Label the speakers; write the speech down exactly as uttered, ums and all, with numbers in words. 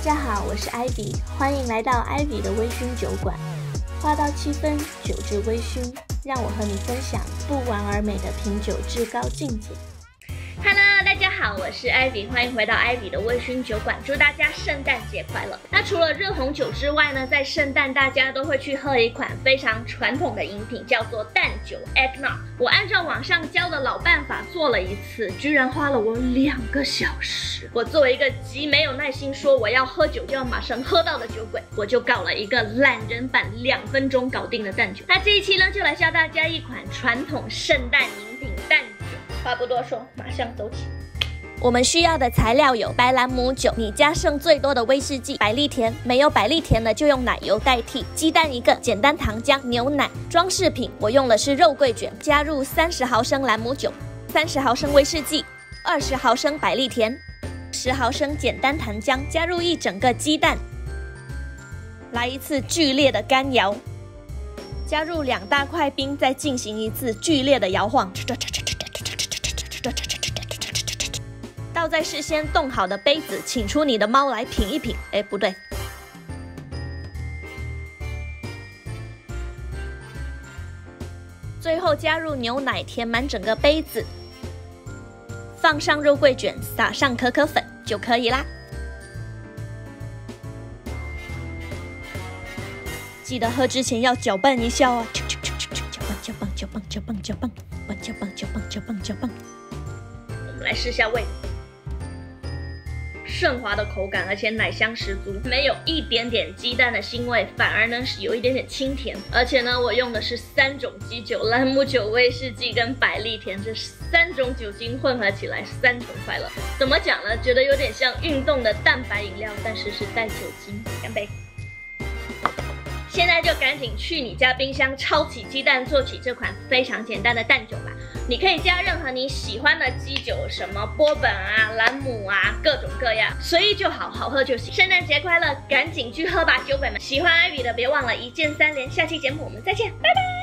Speaker 1: 家好，我是艾比，欢迎来到艾比的微醺酒馆。话到七分，酒至微醺，让我和你分享不完而美的品酒至高境界。Hello， 大家好，我是艾比，欢迎回到艾比的微醺酒馆，祝大家圣诞节快乐。那除了热红酒之外呢，在圣诞大家都会去喝一款非常传统的饮品，叫做淡酒 eggnog。我按照网上教的老办法做了一次，居然花了我两个小时。我作为一个极没有耐心说我要喝酒就要马上喝到的酒鬼，我就搞了一个懒人版两分钟搞定的淡酒。那这一期呢，就来教大家一款传统圣诞饮品淡酒。话不多说，马上走起。我们需要的材料有白兰姆酒，你加剩最多的威士忌、百利甜，没有百利甜的就用奶油代替，鸡蛋一个，简单糖浆、牛奶。装饰品我用的是肉桂卷，加入三十毫升兰姆酒、三十毫升威士忌、二十毫升百利甜、十毫升简单糖浆，加入一整个鸡蛋，来一次剧烈的干摇，加入两大块冰，再进行一次剧烈的摇晃。倒在事先冻好的杯子，请出你的猫来品一品。哎，不对，最后加入牛奶，填满整个杯子，放上肉桂卷，撒上可可粉就可以啦。记得喝之前要搅拌一下哦，搅拌搅拌搅拌搅拌搅拌搅拌搅拌搅拌搅拌。我们来试下味。顺滑的口感，而且奶香十足，没有一点点鸡蛋的腥味，反而呢是有一点点清甜。而且呢，我用的是三种基酒：兰姆酒、威士忌跟百利甜，这三种酒精混合起来，三重快乐。怎么讲呢？觉得有点像运动的蛋白饮料，但是是带酒精。干杯！现在就赶紧去你家冰箱抄起鸡蛋，做起这款非常简单的淡酒吧。你可以加任何你喜欢的基酒，什么波本啊、兰姆啊，各种各样，随意就好，好喝就行。圣诞节快乐，赶紧去喝吧，酒鬼们！喜欢艾比的别忘了一键三连，下期节目我们再见，拜拜。